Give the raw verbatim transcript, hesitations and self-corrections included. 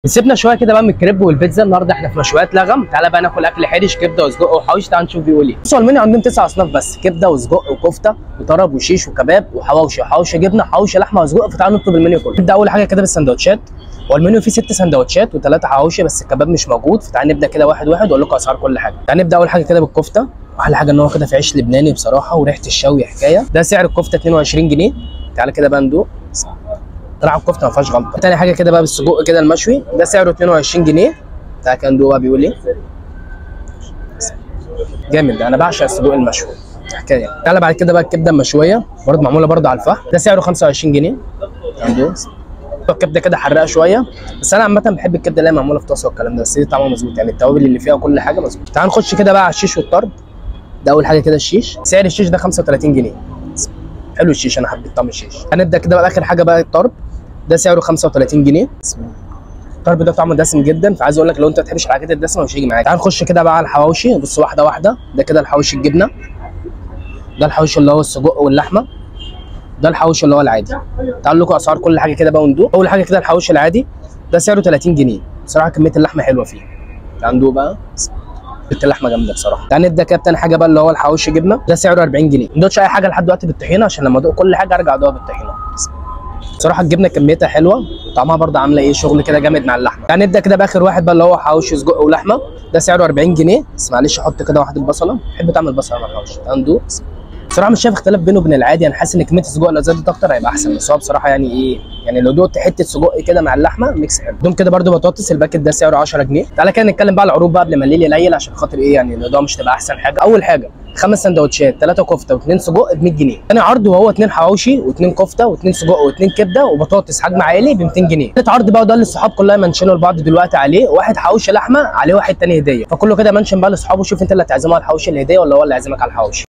سيبنا شويه كده بقى من الكريب والبيتزا. النهارده احنا في مشويات لغم. تعالى بقى ناكل اكل حرش، كبده وسجق وحواوشي. تعالى نشوف بيقول ايه. بصوا المنيو عندهم تسع اصناف بس: كبده وسجق وكفته وطرب وشيش وكباب وحواوشي وحواوشي جبنه وحواوشي لحمه وسجق. فتعالوا نطلب المنيو كله. نبدا اول حاجه كده بالسندوتشات. والمنيو فيه ست سندوتشات وثلاثه حواوشي بس الكباب مش موجود. فتعالى نبدا كده واحد واحد واقول لكم اسعار كل حاجه. تعالى نبدا اول حاجه كده بالكفته. احلى حاجه ان هو كده في عيش لبناني بصراحه وريحه الشوي حكايه. ده سعر الكفته اتنين وعشرين جنيه. تعالى كده بقى ندوق. طلع الكفته ما فيهاش غلطه. تاني حاجه كده بقى بالسجق كده المشوي. ده سعره اتنين وعشرين جنيه. تعالى كده ندوق بقى بيقول ايه. جامد ده، انا بعشق السجق المشوي حكايه. تعالى بعد كده بقى الكبده المشويه برضه معموله برضه على الفحم. ده سعره خمسة وعشرين جنيه. ندوق الكبده كده حراقه شويه بس انا عامه بحب الكبده اللي هي معموله في طاسه والكلام ده، بس دي طعمها مظبوط يعني التوابل اللي فيها وكل حاجه مظبوط. تعال نخش كده بقى على الشيش والطرب. ده اول حاجه كده الشيش. سعر الشيش ده خمسة وتلاتين جنيه. حلو الشيش، انا حبيت طعم الشيش. هنبدا كده بقى اخر حاجه بقى الطرب. ده سعره خمسة وتلاتين جنيه. الطرب ده طعمه دسم جدا، فعايز اقول لك لو انت ما بتحبش الحاجات الدسمه مش هيجي معاك. تعال نخش كده بقى على الحواوشي. بص واحده واحده. ده كده الحواوشي الجبنه. ده الحواوشي اللي هو السجق واللحمه. ده الحواوشي اللي هو العادي. تعالوا لكم اسعار كل حاجه كده بقى وندوق. اول حاجه كده الحواوشي العادي. ده سعره تلاتين جنيه. بصراحه كميه اللحمه حلوه فيه. تعال ندوق بقى. اللحمه جامده بصراحه. تعال نبدا كده بتاني حاجه بقى اللي هو الحواوشي جبنه. ده سعره اربعين جنيه. ما ندوقش اي حاجه لحد دلوقتي بالطحينه عشان لما ادوق كل حاجه ارجع ادوقها بالطحينه. بصراحه الجبنه كميتها حلوه، طعمها برده عامله ايه شغل كده جامد مع اللحمه. تعال نبدا كده باخر واحد بقى اللي هو حواوشي سجق ولحمه. ده سعره اربعين جنيه. بس معلش احط كده واحده بصله، بحب طعم البصله مع الحواوشي. تعال ندوق. بصراحه مش شايف اختلاف بينه وبين العادي، انا حاسس ان كميه السجق لو زادت اكتر هيبقى احسن، بس هو بصراحه يعني ايه يعني لو دوقت حته سجق كده مع اللحمه ميكس حلو. دوم كده برده بطاطس الباكت ده سعره عشرة جنيه. تعالى كده نتكلم بقى على العروض بقى قبل ما الليل يليل عشان خاطر ايه يعني الموضوع مش تبقى احسن حاجه. اول حاجه خمس سندوتشات ثلاثه كفته واثنين سجق ب مية جنيه. ثاني عرض وهو اثنين حواوشي واثنين كفته واثنين سجق واثنين كبده وبطاطس حجم عائلي ب ميتين جنيه. ثالث عرض بقى وده اللي الصحاب كلها منشنوا لبعض دلوقتي عليه، واحد حواوشي لحمه عليه واحد ثاني هديه، فكله كده منشن بقى لاصحابه. شوف انت اللي هتعزمه على الحواوشي الهديه ولا هو اللي هيعزمك على الحواوشي.